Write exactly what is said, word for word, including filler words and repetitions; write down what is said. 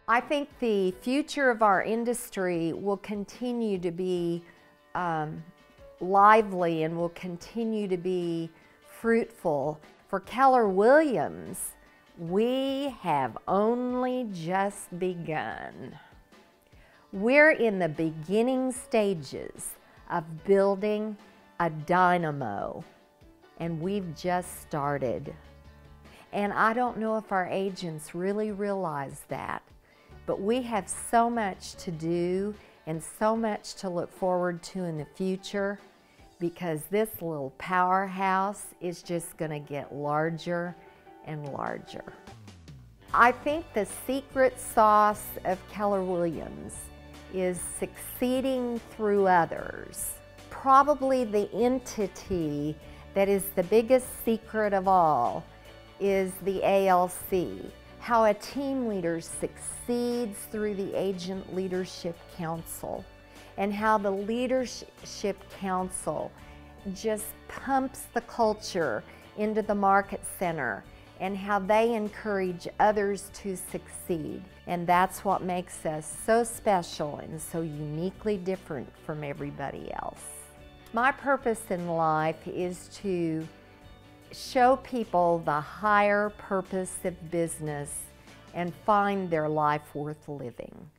I think the future of our industry will continue to be um, lively and will continue to be fruitful. For Keller Williams, we have only just begun. We're in the beginning stages of building a dynamo, and we've just started. And I don't know if our agents really realize that, but we have so much to do and so much to look forward to in the future, because this little powerhouse is just going to get larger and larger. I think the secret sauce of Keller Williams is succeeding through others. Probably the entity that is the biggest secret of all is the A L C. How a team leader succeeds through the Agent Leadership Council, and how the Leadership Council just pumps the culture into the market center, and how they encourage others to succeed. And that's what makes us so special and so uniquely different from everybody else. My purpose in life is to show people the higher purpose of business and find their life worth living.